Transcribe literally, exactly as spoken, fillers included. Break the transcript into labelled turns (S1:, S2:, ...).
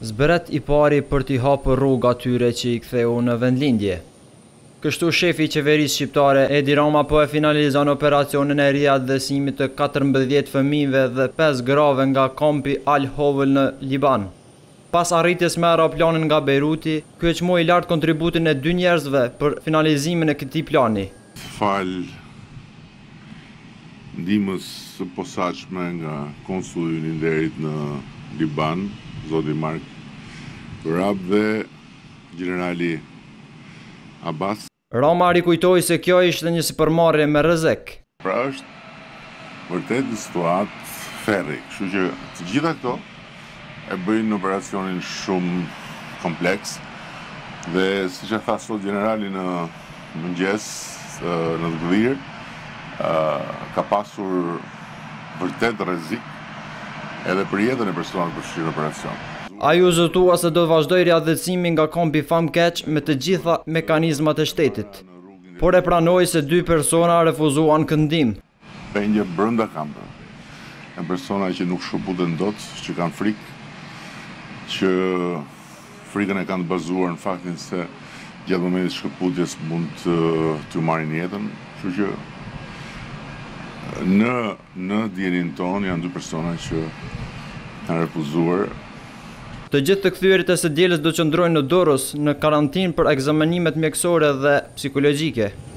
S1: Zbret i pari për t'i hapur rrugë atyre që i ktheu në vendlindje. Kështu shefi i qeverisë shqiptare Edi Rama po e finalizon operacionin e riadhesimit të katërmbëdhjetë fëmijëve dhe pesë grave nga kampi Al Hovel në Liban. Pas arritjes me aeroplanin nga Bejruti, ky e çmoi lart kontributin e dy njerëzve për finalizimin e këtij plani.
S2: Fal ndihmës së posaçme nga konsulli i Nderit në Liban, zoti Mark Rab dhe generali Abbas.
S1: Rama rikujtoi se kjo ishte një sipërmarrje me rrezik.
S2: Pra është vërtet një situatë ferri, kështu që të gjitha këto e bëjnë operacionin shumë kompleks dhe siç e tha sot generali në mëngjes në Gdhir, ka pasur vërtet rrezik edhe për jetën e personave të përfshirë në operacion.
S1: Ai u zotua se do të vazhdoj riadhesimin nga kampi Famkeq me të gjitha mekanizmat e shtetit, por e pranoi se dy persona refuzuan këndim.
S2: Pengje brenda kampeve. Janë persona që nuk shkëputen dot, që kanë frikë, që frikën e kanë të bazuar në faktin se gjatë momentit shkëputjes mund të t'u marrin jetën, kështu që në në dijenin ton janë dy persona që kanë refuzuar.
S1: Të gjithë të kthyerit e së dielës do qëndrojnë në Durrës në karantinë për ekzamenimet mjekësore dhe psikologjike.